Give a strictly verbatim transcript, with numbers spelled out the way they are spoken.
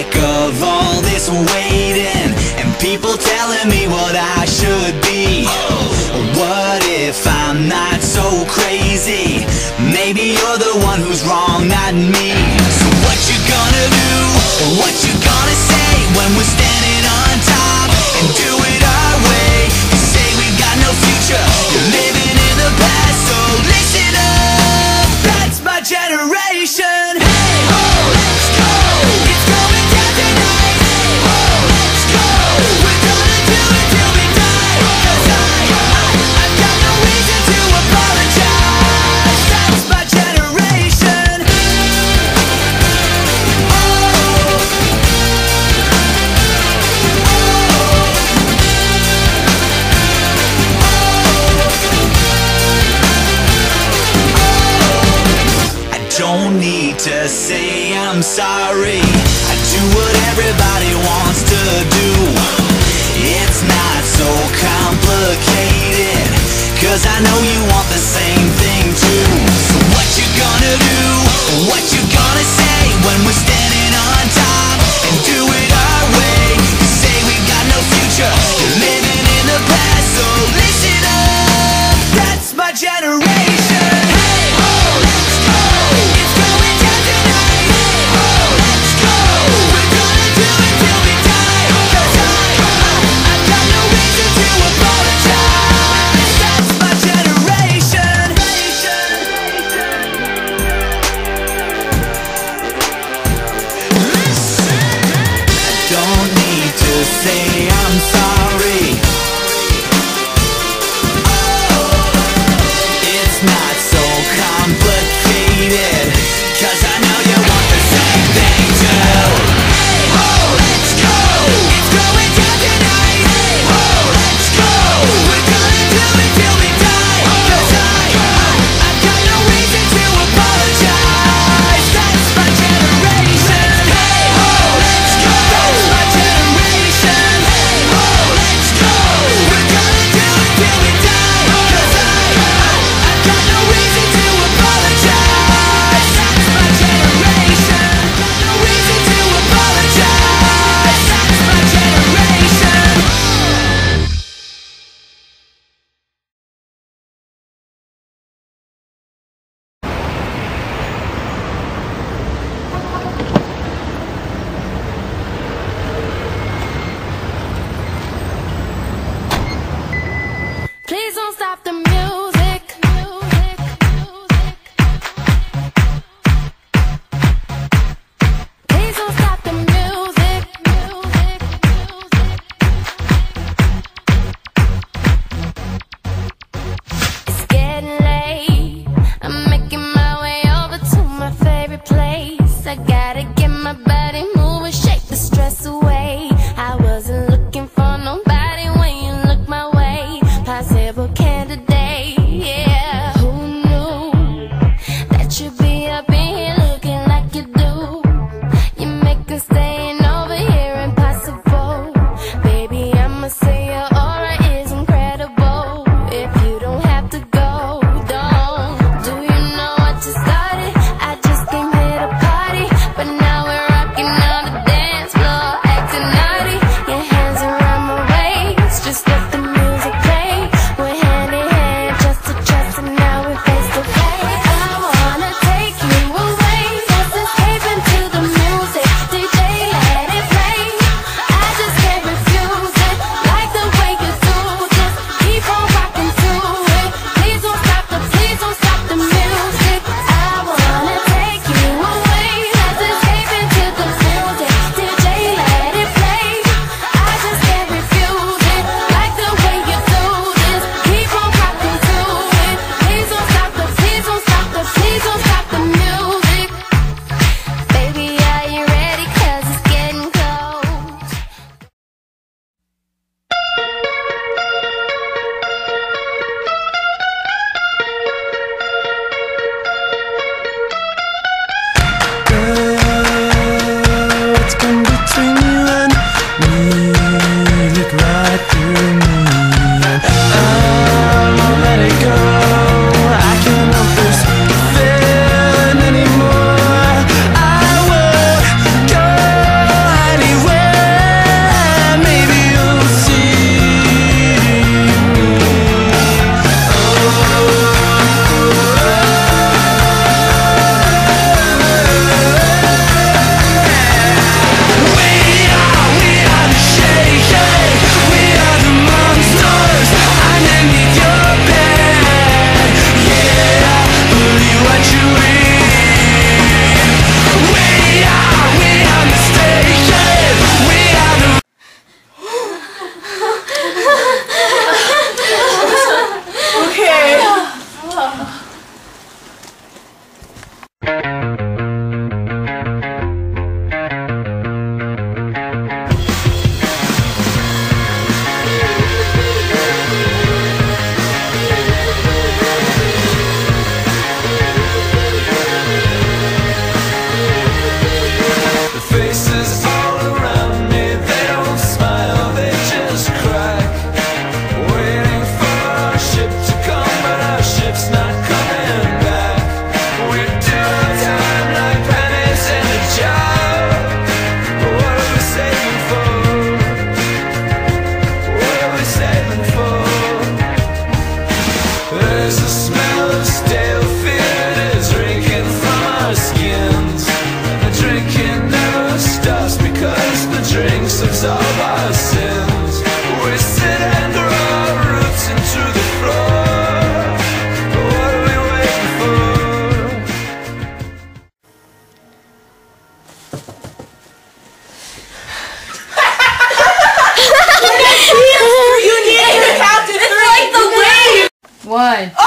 sick of all this waiting and people telling me what I should be. What if I'm not so crazy? Maybe you're the one who's wrong, not me. So what you gonna do? What you gonna say when we're standing on top and do it our way? You say we've got no future, you're living in the past, so listen up. That's my generation. Hey ho, let's go. It's going down tonight. Hey ho, let's go. We're gonna do it till we die. 'Cause I, I, I've got no reason to apologize. That's my generation. Don't need to say I'm sorry. I do what everybody wants to do. It's not so complicated, 'cause I know you want the same thing too. So what you gonna do? What you gonna say when we're standing on top and do it our way? You say we've got no future, you're living in the past, so listen up. That's my generation. Hey ho, let's go. It's going down tonight. Hey ho, let's go. one.